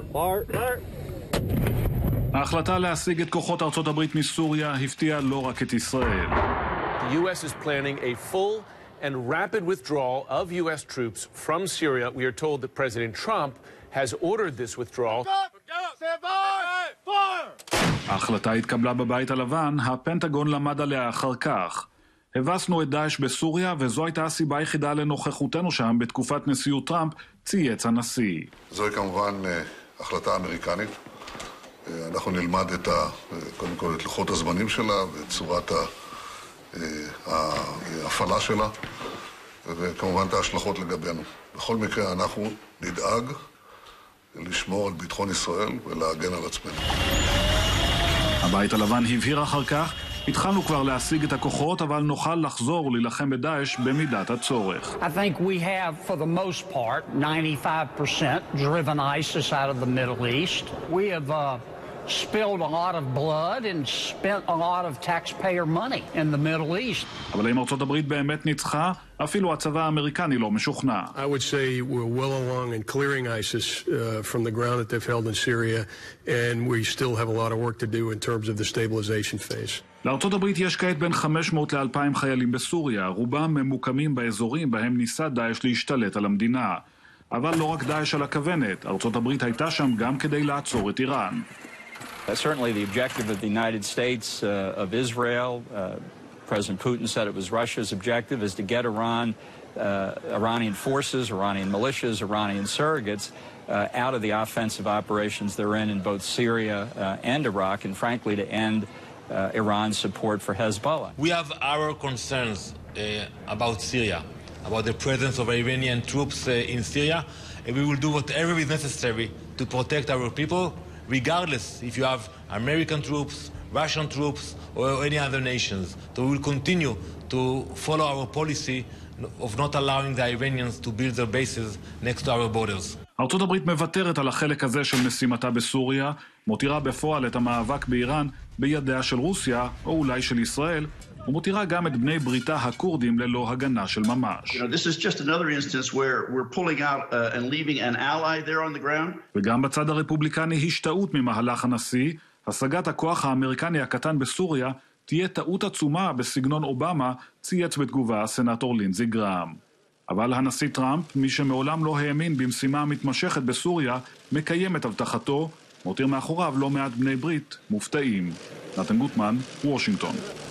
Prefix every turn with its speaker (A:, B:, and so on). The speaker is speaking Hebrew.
A: ההחלטה להשיג את כוחות ארצות הברית מסוריה הפתיעה לא רק את ישראל.
B: The U.S. is planning a full and rapid withdrawal of U.S. troops from Syria. We are told that President Trump has ordered this withdrawal.
A: ההחלטה התקבלה בבית הלבן, הפנטגון למד עליה אחר כך. הבסנו את דאעש בסוריה, וזו הייתה הסיבה היחידה לנוכחותנו שם בתקופת נשיאות טראמפ, צייץ הנשיא.
C: זוהי כמובן החלטה אמריקנית. אנחנו נלמד קודם כל את לוחות הזמנים שלה ואת צורת ההפעלה שלה, וכמובן את ההשלכות לגבינו. בכל מקרה אנחנו נדאג לשמור על ביטחון ישראל ולהגן על עצמנו.
A: הבית הלבן הבהיר אחר כך, התחלנו כבר להשיג את הכוחות, אבל נוכל לחזור ולהילחם בדאעש במידת הצורך.
D: I think we have, for the most part, 95% driven ISIS out of the Middle East. We have spilled a lot of blood and spent a lot of taxpayer money in the Middle East.
A: אבל אם ארצות הברית באמת ניצחה, אפילו הצבא האמריקני לא משוכנע.
E: I would say we're well along in clearing ISIS from the ground that they've held in Syria, and we still have a lot of work to do in terms of the stabilization phase.
A: לארצות הברית יש כעת בין 500 ל-2,000 חיילים בסוריה, רובם ממוקמים באזורים בהם ניסה דאעש להשתלט על המדינה. אבל לא רק דאעש על הכוונת, ארצות הברית הייתה שם גם כדי לעצור את איראן.
F: Certainly the objective of the United States, of Israel, President Putin said it was Russia's objective, is to get Iranian forces, Iranian militias, Iranian surrogates out of the offensive operations they're in both Syria and Iraq, and frankly to end Iran's support for Hezbollah.
G: We have our concerns about Syria, about the presence of Iranian troops in Syria, and we will do whatever is necessary to protect our people, regardless if you have American troops, Russian troops, or any other nations. So we will continue to follow our policy of not allowing the Iranians to build their bases next to our borders.
A: ארצות הברית מוותרת על החלק הזה של משימתה בסוריה, מותירה בפועל את המאבק באיראן בידיה של רוסיה, או אולי של ישראל, ומותירה גם את בני בריתה הקורדים ללא הגנה של ממש.
H: This is just another instance where we're pulling out and leaving an ally there on the ground.
A: וגם בצד הרפובליקני השתאות ממהלך הנשיא, השגת הכוח האמריקני הקטן בסוריה תהיה טעות עצומה בסגנון אובמה, צייץ בתגובה הסנאטור לינזי גראם. אבל הנשיא טראמפ, מי שמעולם לא האמין במשימה המתמשכת בסוריה, מקיים את הבטחתו, מותיר מאחוריו לא מעט בני ברית מופתעים. נתן גוטמן, וושינגטון.